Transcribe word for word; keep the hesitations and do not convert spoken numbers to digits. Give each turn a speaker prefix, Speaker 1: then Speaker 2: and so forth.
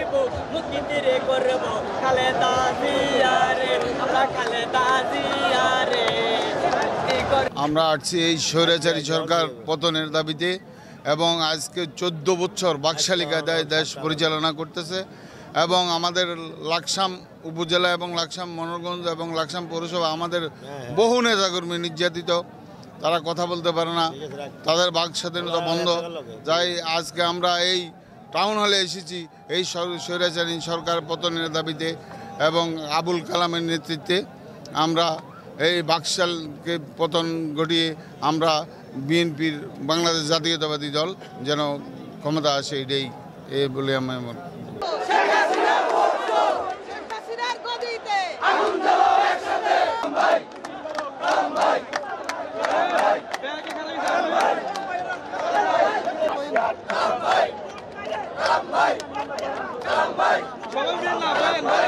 Speaker 1: দিব মুক্তি তীরে করব খালেদা জিয়া রে আমরা খালেদা জিয়া রে।
Speaker 2: আমরা আসছি এই স্বৈরাচারী সরকার পতনের দাবিতে এবং আজকে চোদ্দ বছর বাকশালী কায়দায় দেশ পরিচালনা করতেছে এবং আমাদের লাকসাম উপজেলা এবং লাকসাম মনোরগঞ্জ এবং লাকসাম পৌরসভা আমাদের বহু নেতাকর্মী নির্যাতিত, তারা কথা বলতে পারে না, তাদের বাক স্বাধীনতা বন্ধ। যাই আজকে আমরা এই টাউন হলে এসেছি এই স্বৈরাচারী সরকার পতনের দাবিতে এবং আবুল কালামের নেতৃত্বে আমরা এই বাকশালকে পতন ঘটিয়ে আমরা বিএনপির বাংলাদেশ জাতীয়তাবাদী দল যেন ক্ষমতা আসে এটাই এ বলে আমি
Speaker 1: সবাই